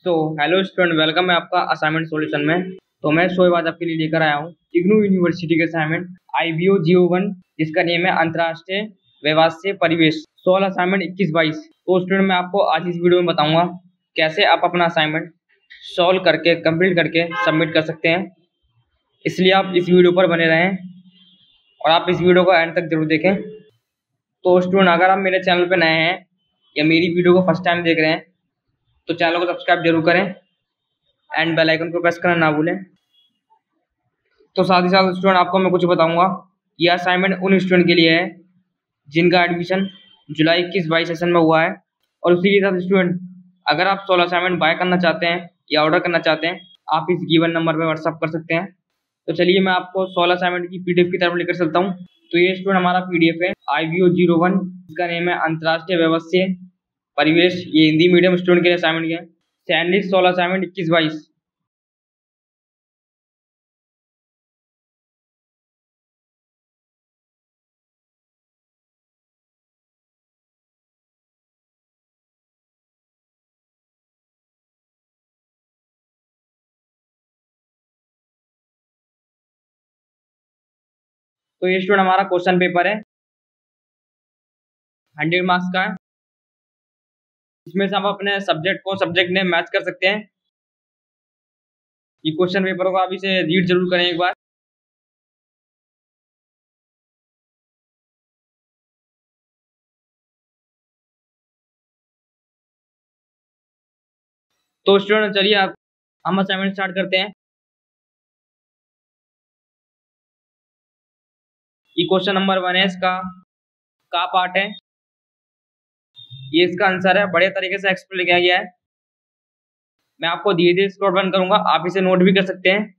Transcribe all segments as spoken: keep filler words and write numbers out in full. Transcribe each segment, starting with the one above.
तो hello student, welcome है आपका असाइनमेंट सॉल्यूशन में। तो मैं शोएब आज आपके लिए लेकर आया हूँ इग्नू यूनिवर्सिटी के assignment I B O zero one, जिसका नेम है अंतर्राष्ट्रीय व्यवसाय परिवेश सोल असाइनमेंट इक्कीस बाईस। तो स्टूडेंट, मैं आपको आज इस वीडियो में बताऊंगा कैसे आप अपना असाइनमेंट सॉल्व करके कंप्लीट करके सबमिट कर सकते हैं। इसलिए आप इस वीडियो पर बने रहें और आप इस वीडियो को एंड तक जरूर देखें। तो स्टूडेंट, अगर आप मेरे चैनल पर नए हैं या मेरी वीडियो को फर्स्ट टाइम देख रहे हैं तो चैनल को सब्सक्राइब जरूर करें एंड बेल आइकन को प्रेस करना ना भूलें। तो साथ ही साथ स्टूडेंट, आपको मैं कुछ बताऊंगा। यह असाइनमेंट उन स्टूडेंट के लिए है जिनका एडमिशन जुलाई इक्कीस बाईस सेशन में हुआ है। और उसी के साथ स्टूडेंट, अगर आप सोलह असाइनमेंट बाय करना चाहते हैं या ऑर्डर करना चाहते हैं, आप इस गिवन नंबर पर व्हाट्सअप कर सकते हैं। तो चलिए मैं आपको सोलह असाइनमेंट की पीडीएफ की तरफ लेकर चलता हूँ। तो ये स्टूडेंट हमारा पीडीएफ है I B O zero one, इसका नेम है अंतर्राष्ट्रीय व्यवसाय परिवेश। ये हिंदी मीडियम स्टूडेंट के लिए असाइनमेंट है। सैंडिस सोलह असाइनमेंट इक्कीस बाईस। तो ये स्टूडेंट हमारा क्वेश्चन पेपर है, हंड्रेड मार्क्स का है। इसमें से हम अपने सब्जेक्ट को सब्जेक्ट ने मैच कर सकते हैं। ये क्वेश्चन पेपर को आप इसे रीड जरूर करें एक बार। तो स्टूडेंट चलिए आप हम असाइनमेंट स्टार्ट करते हैं। ये क्वेश्चन नंबर वन है, इसका का पार्ट है। ये इसका आंसर है, बड़े तरीके से एक्सप्लेन किया गया है। मैं आपको धीरे धीरे इसको रन करूंगा, आप इसे नोट भी कर सकते हैं।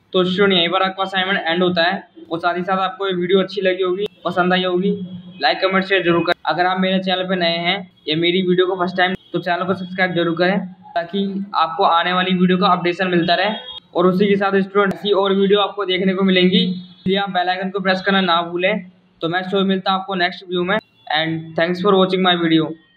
तो स्टूडेंट यहीं पर आपका असाइनमेंट एंड होता है। और साथ ही साथ आपको ये वीडियो अच्छी लगी होगी, पसंद आई होगी, लाइक कमेंट शेयर जरूर करें। अगर आप मेरे चैनल पर नए हैं या मेरी वीडियो को फर्स्ट टाइम, तो चैनल को सब्सक्राइब जरूर करें ताकि आपको आने वाली वीडियो का अपडेशन मिलता रहे। और उसी के साथ स्टूडेंट ऐसी और वीडियो आपको देखने को मिलेंगी, इसलिए आप बेल आइकन को प्रेस करना ना भूलें। तो मैं शो मिलता हूं आपको नेक्स्ट वीडियो में, and thanks for watching my video.